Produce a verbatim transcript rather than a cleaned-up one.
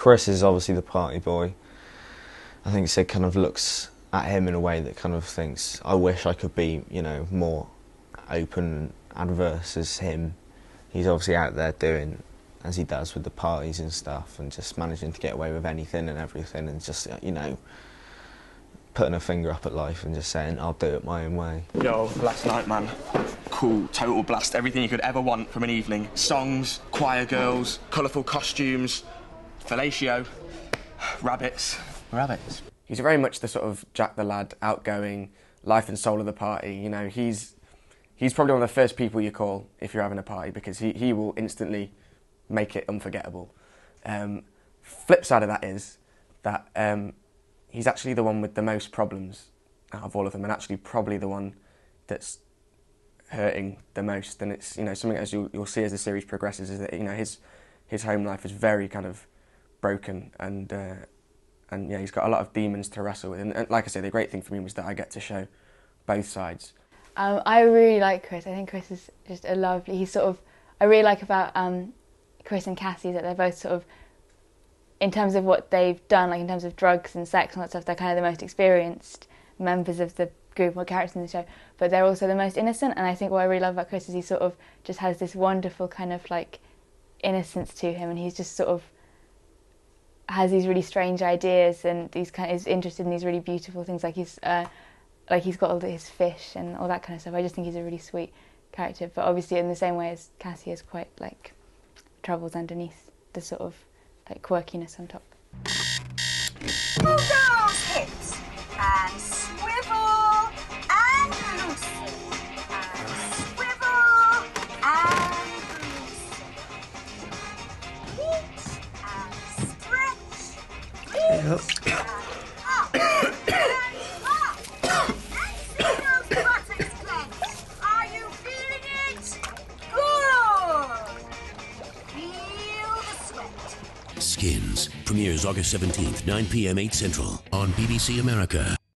Chris is obviously the party boy. I think Sid kind of looks at him in a way that kind of thinks, I wish I could be, you know, more open and adverse as him. He's obviously out there doing as he does with the parties and stuff, and just managing to get away with anything and everything, and just, you know, putting a finger up at life and just saying, I'll do it my own way. Yo, last night, man. Cool, total blast, everything you could ever want from an evening. Songs, choir girls, colourful costumes, fellatio, rabbits. Rabbits. He's very much the sort of Jack the lad, outgoing, life and soul of the party. You know, he's he's probably one of the first people you call if you're having a party, because he, he will instantly make it unforgettable. Um, flip side of that is that um, he's actually the one with the most problems out of all of them, and actually probably the one that's hurting the most. And it's, you know, something as you'll, you'll see as the series progresses is that, you know, his his home life is very kind of broken, and uh, and yeah, he's got a lot of demons to wrestle with. And, and like I say, the great thing for me was that I get to show both sides. Um, I really like Chris. I think Chris is just a lovely. He's sort of. I really like about um, Chris and Cassie that they're both sort of, in terms of what they've done, like in terms of drugs and sex and all that stuff, they're kind of the most experienced members of the group or characters in the show, but they're also the most innocent. And I think what I really love about Chris is he sort of just has this wonderful kind of like innocence to him, and he's just sort of has these really strange ideas, and he's kind of is interested in these really beautiful things, like he's uh, like he's got all his fish and all that kind of stuff. I just think he's a really sweet character, but obviously in the same way as Cassie is quite like troubles underneath the sort of like quirkiness on top. Move those hips and swivel and loosen and swivel and loosen. Heat and stretch. Heat and up and up. And see those buttocks clenched. Are you feeling it? Good. Feel the sweat. Skins premieres August seventeenth, nine p m eight Central on B B C America.